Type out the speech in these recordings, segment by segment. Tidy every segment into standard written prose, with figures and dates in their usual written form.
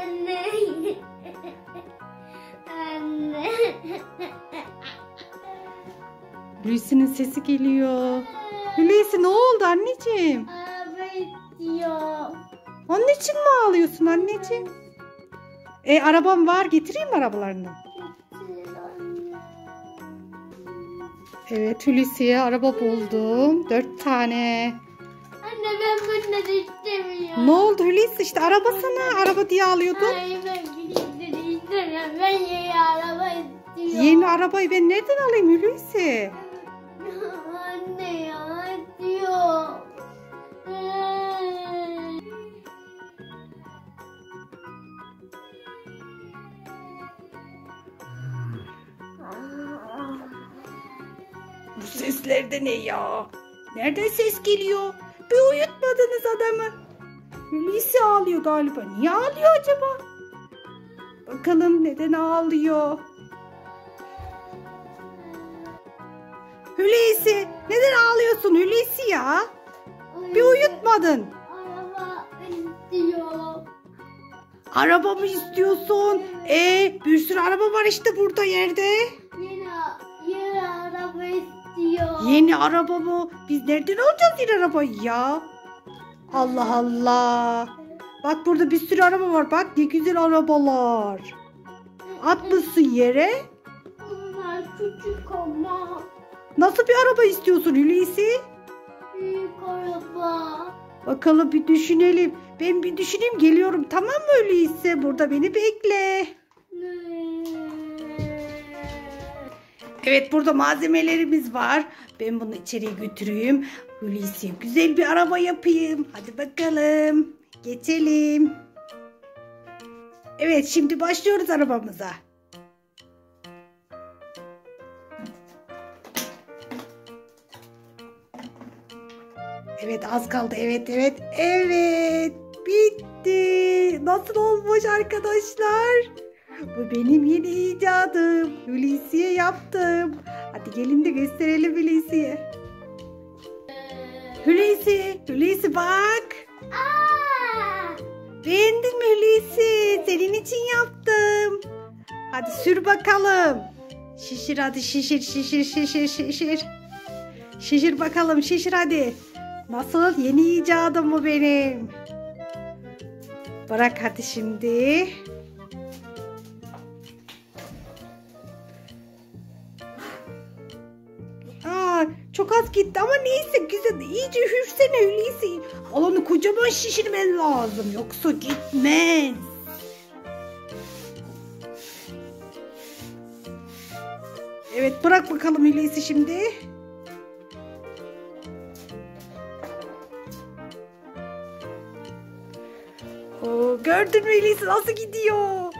Anne. Anne. Hulusi'nin sesi geliyor. Hulusi ne oldu anneciğim? Araba istiyor. Onun için mi ağlıyorsun anneciğim? Arabam var, getireyim mi arabalarını? Evet, Hulusi'ye araba buldum. 4 tane. Anne ben bunları istemiyorum. Ne oldu Hulusi? İşte araba sana. Araba diye ağlıyordun. Hayır ben bunları istemiyorum. Ben yeni araba istiyorum. Yeni arabayı ben nereden alayım Hulusi? Anne ya istiyor. Bu sesler de ne ya? Nereden ses geliyor? Bir uyutmadınız adamı. Hulusi ağlıyor galiba. Niye ağlıyor acaba? Bakalım neden ağlıyor? Hulusi, neden ağlıyorsun Hulusi ya? Bir uyutmadın. Araba istiyor. Araba mı istiyorsun? Bir sürü araba var işte burada yerde. Yeni araba istiyor. Yeni araba mı? Biz nereden alacağız yeni arabayı ya? Allah Allah. Bak burada bir sürü araba var. Bak ne güzel arabalar. Atmışsın yere. Bunlar küçük ama. Nasıl bir araba istiyorsun Hulusi? Büyük araba. Bakalım bir düşünelim. Ben bir düşüneyim geliyorum. Tamam mı Hulusi? Burada beni bekle. Evet burada malzemelerimiz var. Ben bunu içeriye götüreyim. Hulusi'ye güzel bir araba yapayım. Hadi bakalım. Geçelim. Evet şimdi başlıyoruz arabamıza. Evet az kaldı. Evet. Bitti. Nasıl olmuş arkadaşlar? Bu benim yeni icadım. Hulusi'ye yaptım. Hadi gelin de gösterelim Hulusi'ye. Hulusi bak. Beğendin mi Hulusi? Senin için yaptım. Hadi sür bakalım. Şişir hadi şişir. Şişir bakalım şişir hadi. Nasıl? Yeni icadım bu benim. Bırak hadi şimdi. Çok az gitti ama neyse güzel. İyice hürsene Hulusi. Alanı kocaman şişirmen lazım. Yoksa gitmez. Evet bırak bakalım Hulusi şimdi. Gördün mü Hulusi nasıl gidiyor?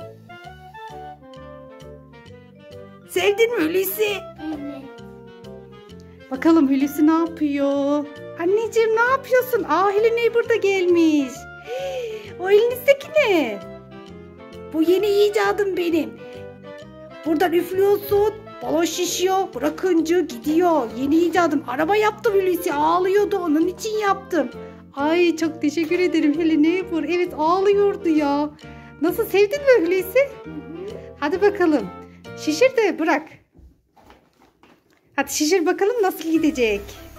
Sevdin mi Hulusi? Evet. Bakalım Hulusi ne yapıyor? Anneciğim ne yapıyorsun? Hello Neighbor da gelmiş. O elinizdeki ne? Bu yeni icadım benim. Buradan üflüyorsun. Balon şişiyor. Bırakınca gidiyor. Yeni icadım. Araba yaptım Hulusi. Ağlıyordu. Onun için yaptım. Ay çok teşekkür ederim Hello Neighbor. Evet ağlıyordu ya. Nasıl sevdin mi Hulusi? Hadi bakalım. Şişir de bırak. Hadi şişir bakalım nasıl gidecek.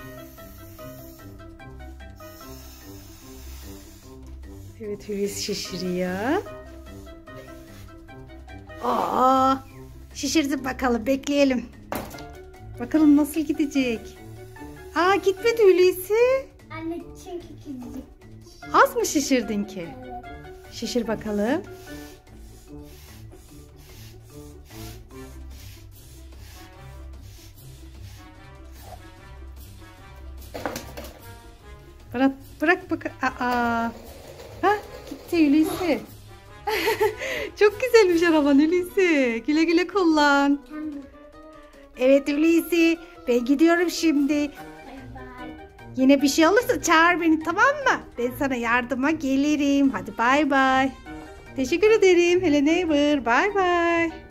Evet Hulusi şişiriyor. Şişirdim bakalım bekleyelim. Bakalım nasıl gidecek. Gitmedi Hulusi. Anne çünkü gidecek. Az mı şişirdin ki? Şişir bakalım. Bırak bak. Gitti Hulusi. Çok güzelmiş araban Hulusi. Güle güle kullan. Evet Hulusi. Ben gidiyorum şimdi. Bye bye. Yine bir şey olursa çağır beni tamam mı? Ben sana yardıma gelirim. Hadi bay bay. Teşekkür ederim Hello Neighbor. Bay bay.